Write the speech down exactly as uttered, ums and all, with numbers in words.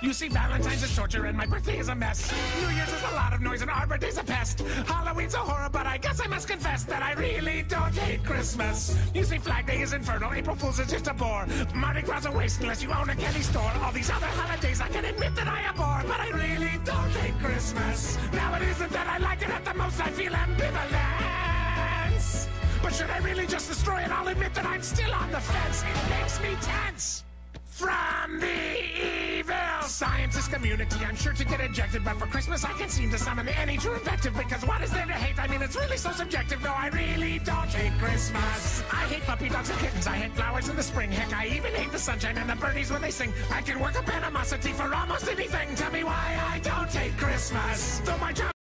You see, Valentine's is torture and my birthday is a mess. New Year's is a lot of noise and Arbor Day's a pest. Halloween's a horror, but I guess I must confess that I really don't hate Christmas. You see, Flag Day is infernal, April Fool's is just a bore. Mardi Gras a waste unless you own a candy store. All these other holidays I can admit that I abhor, but I really don't hate Christmas. Now it isn't that I like it, at the most I feel ambivalence. But should I really just destroy it? I'll admit that I'm still on the fence. It makes me tense. From the evil scientist community, I'm sure to get ejected, but for Christmas I can't seem to summon any true invective, because what is there to hate? I mean, it's really so subjective. No, I really don't hate Christmas. I hate puppy dogs and kittens, I hate flowers in the spring. Heck, I even hate the sunshine and the birdies when they sing. I can work up animosity for almost anything. Tell me why I don't hate Christmas. Though my job